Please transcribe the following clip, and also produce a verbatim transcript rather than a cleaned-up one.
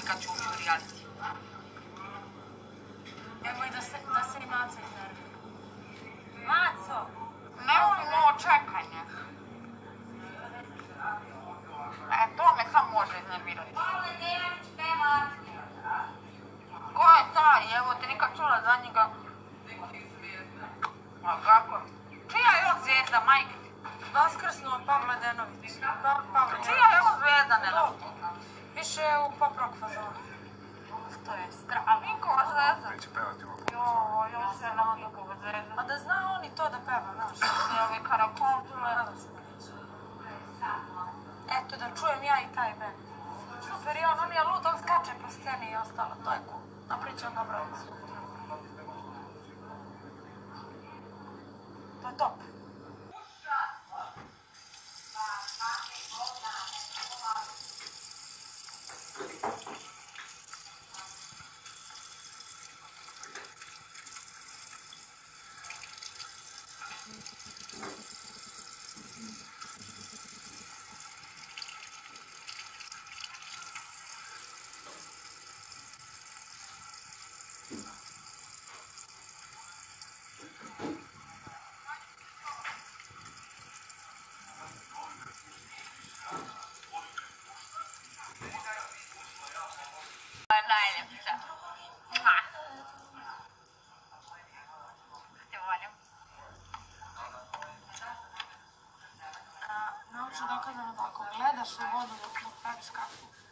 kad ću ući u reality. Nemoj da se, da se i Maco iznervira. Maco! Ne volim ovo čekanje. E, to me sam može iznervirati. Ko je taj? Evo te nikad čula za njega. A kako? Čija je on zvijezda, majke? Vaskrsnuo Pavle Denović. Pavle Čija je on zvijezda, Nela? Više je u pop rock fazonu. To je strava. Nikova zvijezda. Neće pevati ovo. Jo, još jedna Nikova zvijezda. A da zna on i to da peva, znaš. I ovi karakontule. Nadam se da neće. Eto, da čujem ja i taj band. Super, i on, on je lud, on skače po sceni i ostalo. To je cool. Napričam dobro od svog. To je top. To je najljepša. Ma. Te volim. Naučno dokazano da ako gledaš u vodu dok ne praviš kafu,